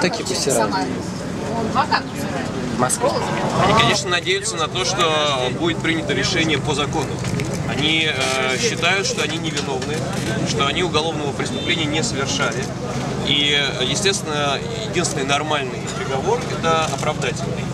такие бусера? В Москве. Они, конечно, надеются на то, что будет принято решение по закону. Они считают, что они невиновны, что они уголовного преступления не совершали. И, естественно, единственный нормальный приговор – это оправдательный.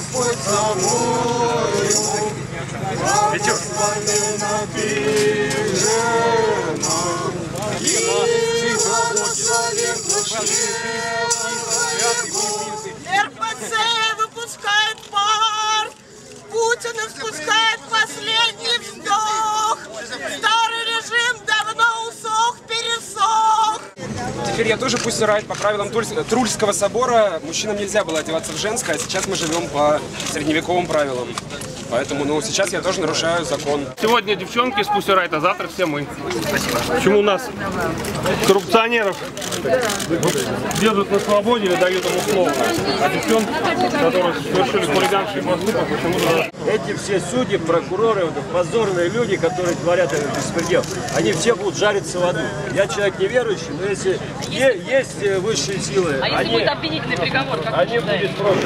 РПЦ выпускает пар, Путин испускает последний вздох, старый режим давно усох, пересох. Теперь я тоже пусть райд по правилам Трульского собора. Мужчинам нельзя было одеваться в женское, а сейчас мы живем по средневековым правилам. Поэтому, сейчас я тоже нарушаю закон. Сегодня девчонки из Pussy Riot, а завтра все мы. Почему нас, коррупционеров, держат на свободе или дают им условно? А девчонки, которые совершили хулиганский поступок, почему-то... Эти все судьи, прокуроры, позорные люди, которые творят этот беспредел, они все будут жариться в аду. Я человек неверующий, но если есть высшие силы, если будет обвинительный приговор, как они будут против.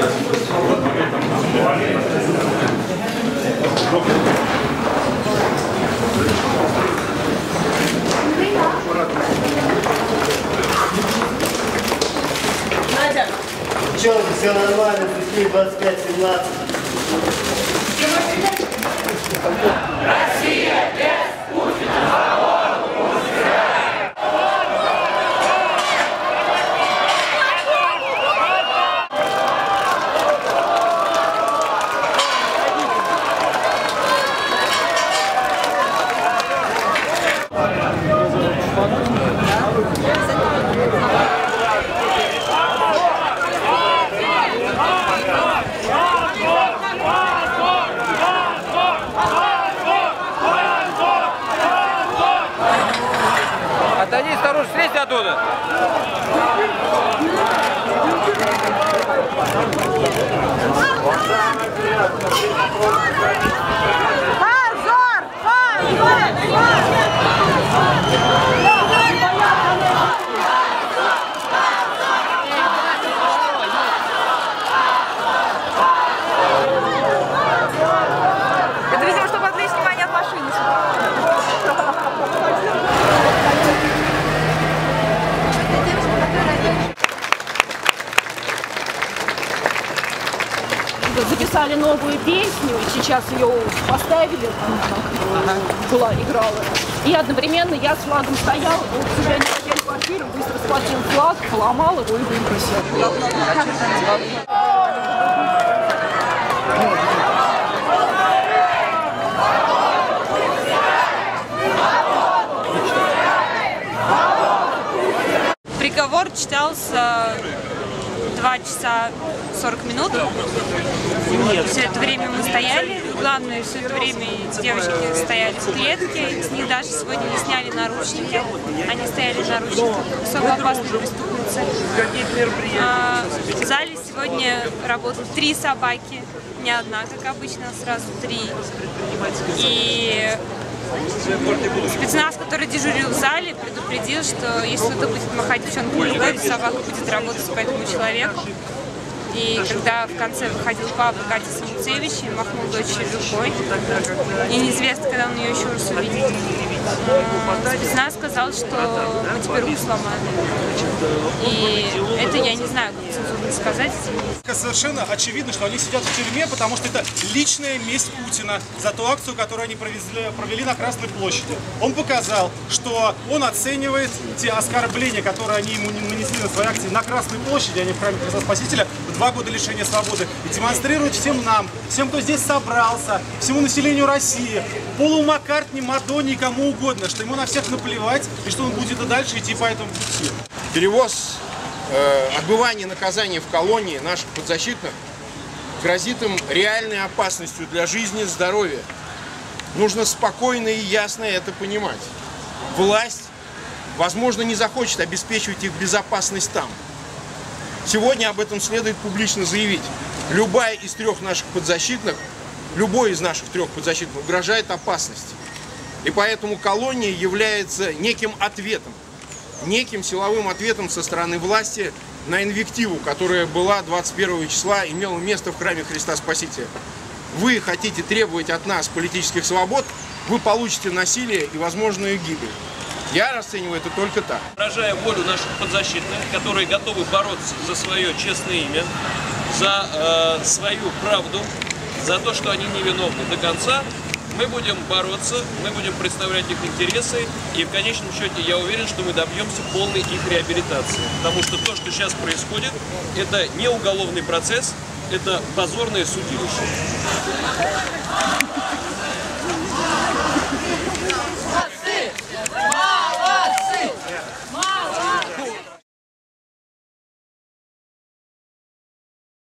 Девчонки, все нормально, пришли 25-17. Россия без Путина! Отойди, осторожно, слезь оттуда! Позор! Это, видимо, чтобы отвлечь внимание от машины. Записали новую песню, сейчас ее поставили, была, играла. И одновременно я с флагом стояла, вот себя не хотели квартиру, быстро схватил флаг, поломал его и выбросил. Приговор читался 2 часа 40 минут. Все это время мы стояли. Главное, все это время девочки стояли в клетке. С них даже сегодня не сняли наручники. Они стояли в наручниках. Особо опасные преступницы. В зале сегодня работают 3 собаки. Не одна, как обычно, а сразу 3. И спецназ, который дежурил в зале, предупредил, что если кто-то будет махать девчонку рукой, собака будет работать по этому человеку. И когда в конце выходил папа Катя Самуцевич и махнул дочери рукой, и неизвестно, когда он ее еще раз увидит, спецназ сказал, что мы теперь руку сломали. И это я не знаю, как цензурно сказать. Совершенно очевидно, что они сидят в тюрьме, потому что это личная месть Путина за ту акцию, которую они провели на Красной площади. Он показал, что он оценивает те оскорбления, которые они ему нанесли на своей акции на Красной площади, а не в храме Христа Спасителя, 2 года лишения свободы, и демонстрирует всем нам, всем, кто здесь собрался, всему населению России, Полу Маккартни, Мадонне и кому угодно, что ему на всех наплевать, и что он будет и дальше идти по этому пути. Перевоз отбывания наказания в колонии наших подзащитных грозит им реальной опасностью для жизни и здоровья. Нужно спокойно и ясно это понимать. Власть, возможно, не захочет обеспечивать их безопасность там. Сегодня об этом следует публично заявить. Любая из 3 наших подзащитных, любой из наших 3 подзащитных угрожает опасность. И поэтому колония является неким ответом, неким силовым ответом со стороны власти на инвективу, которая была 21 числа, имела место в храме Христа Спасителя. Вы хотите требовать от нас политических свобод, вы получите насилие и возможную гибель. Я расцениваю это только так. Выражая волю наших подзащитных, которые готовы бороться за свое честное имя, за свою правду, за то, что они невиновны до конца, мы будем бороться, мы будем представлять их интересы, и в конечном счете я уверен, что мы добьемся полной их реабилитации. Потому что то, что сейчас происходит, это не уголовный процесс, это позорное судилище.